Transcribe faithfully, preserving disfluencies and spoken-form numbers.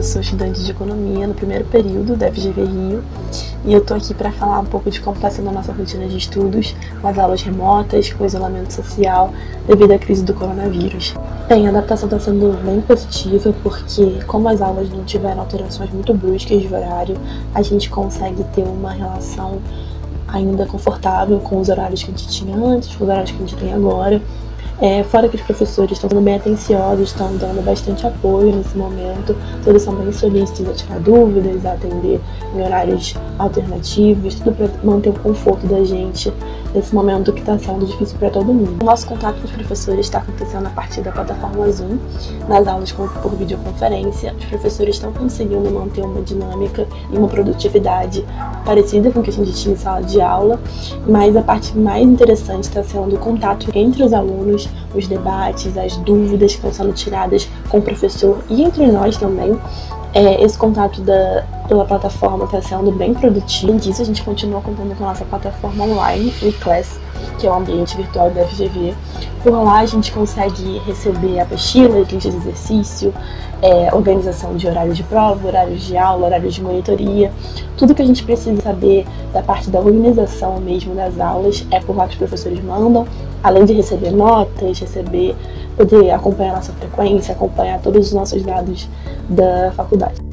eu sou estudante de Economia no primeiro período da F G V Rio e eu tô aqui para falar um pouco de como está sendo a nossa rotina de estudos, com as aulas remotas, com o isolamento social devido à crise do coronavírus. Bem, a adaptação está sendo bem positiva porque, como as aulas não tiveram alterações muito bruscas de horário, a gente consegue ter uma relação ainda confortável com os horários que a gente tinha antes, com os horários que a gente tem agora. É, fora que os professores estão sendo bem atenciosos, estão dando bastante apoio nesse momento, todos são bem solícitos a tirar dúvidas, a atender em horários alternativos, tudo para manter o conforto da gente nesse momento que está sendo difícil para todo mundo. O nosso contato com os professores está acontecendo a partir da plataforma Zoom, nas aulas por videoconferência. Os professores estão conseguindo manter uma dinâmica e uma produtividade parecida com o que a gente tinha em sala de aula, mas a parte mais interessante está sendo o contato entre os alunos, os debates, as dúvidas que estão sendo tiradas com o professor e entre nós também. É, esse contato da, pela plataforma está sendo bem produtivo. Além disso, a gente continua contando com a nossa plataforma online, o eClass, que é o ambiente virtual da F G V. Por lá a gente consegue receber apostilas, listas de exercício, é, organização de horários de prova, horários de aula, horários de monitoria. Tudo que a gente precisa saber da parte da organização mesmo das aulas é por lá que os professores mandam, além de receber notas, receber, poder acompanhar a nossa frequência, acompanhar todos os nossos dados da faculdade.